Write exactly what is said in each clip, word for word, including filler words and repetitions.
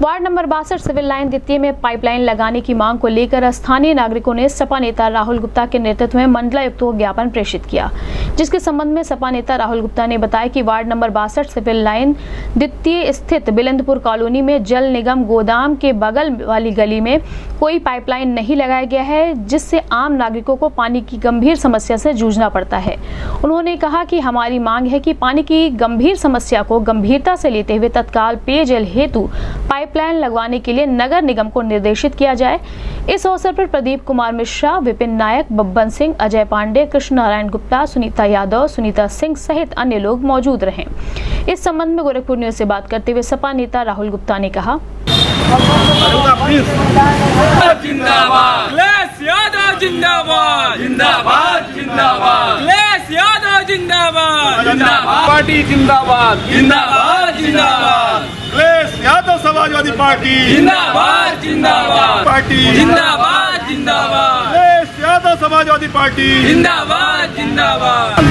Ward number बासठ civil line द्वितीय में पाइपलाइन लगाने की मांग को लेकर स्थानीय नागरिकों ने सपा नेता राहुल गुप्ता के नेतृत्व में मंडलायुक्त को ज्ञापन प्रेषित किया, जिसके संबंध में सपा नेता राहुल गुप्ता ने बताया कि वार्ड नंबर बासठ सिविल लाइन द्वितीय स्थित बिलंदपुर कॉलोनी में जल निगम गोदाम के बगल वाली गली में कोई पाइपलाइन नहीं लगाया गया है, जिससे आम नागरिकों को पानी की गंभीर समस्या से जूझना पड़ता है। उन्होंने कहा कि हमारी मांग है कि पानी की गंभीर समस्या को गंभीरता से लेते हुए तत्काल पेयजल हेतु पाइपलाइन लगवाने के लिए नगर निगम को निर्देशित किया जाए। इस अवसर पर प्रदीप कुमार मिश्रा, विपिन नायक, बब्बन सिंह, अजय पांडे, कृष्ण नारायण गुप्ता, सुनीता यादव, सुनीता सिंह सहित अन्य लोग मौजूद रहे। इस संबंध में गोरखपुर न्यूज से बात करते हुए सपा नेता राहुल गुप्ता ने कहा, जिंदाबाद अखिलेश यादव, जिंदाबाद जिंदाबाद जिंदाबाद अखिलेश यादव, जिंदाबाद जिंदाबाद पार्टी, जिंदाबाद जिंदाबाद जिंदाबाद अखिलेश यादव समाजवादी पार्टी, जिंदाबाद जिंदाबाद पार्टी, जिंदाबाद जिंदाबाद अखिलेश यादव समाजवादी पार्टी, जिंदाबाद जिंदाबाद।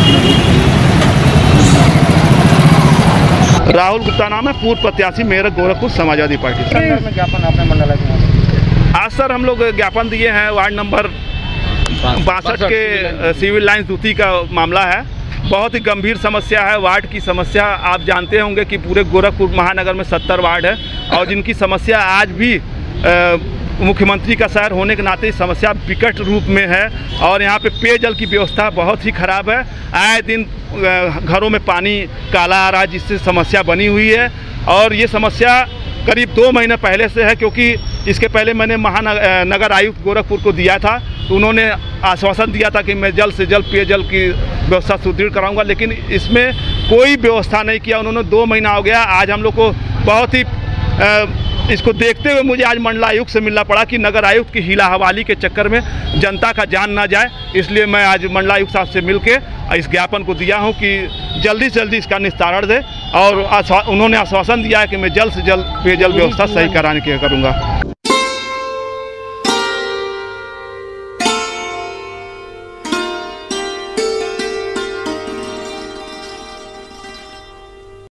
राहुल गुप्ता नाम है, पूर्व प्रत्याशी मेरठ गोरखपुर समाजवादी पार्टी। में ज्ञापन आपने मंडल आज सर हम लोग ज्ञापन दिए हैं, वार्ड नंबर बासठ के सिविल लाइन द्वितीय का मामला है। बहुत ही गंभीर समस्या है, वार्ड की समस्या आप जानते होंगे कि पूरे गोरखपुर महानगर में सत्तर वार्ड है और जिनकी समस्या आज भी आ, मुख्यमंत्री का शहर होने के नाते समस्या विकट रूप में है और यहाँ पे पेयजल की व्यवस्था बहुत ही ख़राब है। आए दिन घरों में पानी काला आ रहा है, जिससे समस्या बनी हुई है और ये समस्या करीब दो महीने पहले से है, क्योंकि इसके पहले मैंने महानगर आयुक्त गोरखपुर को दिया था तो उन्होंने आश्वासन दिया था कि मैं जल्द से जल्द पेयजल की व्यवस्था सुदृढ़ कराऊंगा, लेकिन इसमें कोई व्यवस्था नहीं किया उन्होंने। दो महीना हो गया। आज हम लोग को बहुत ही आ, इसको देखते हुए मुझे आज मंडलायुक्त से मिलना पड़ा कि नगर आयुक्त की हीला हवाली के चक्कर में जनता का जान ना जाए, इसलिए मैं आज मंडलायुक्त साहब से मिलके इस ज्ञापन को दिया हूं कि जल्दी से जल्दी इसका निस्तारण दे और उन्होंने आश्वासन दिया है कि मैं जल्द से जल्द पेयजल व्यवस्था सही कराने की करूँगा।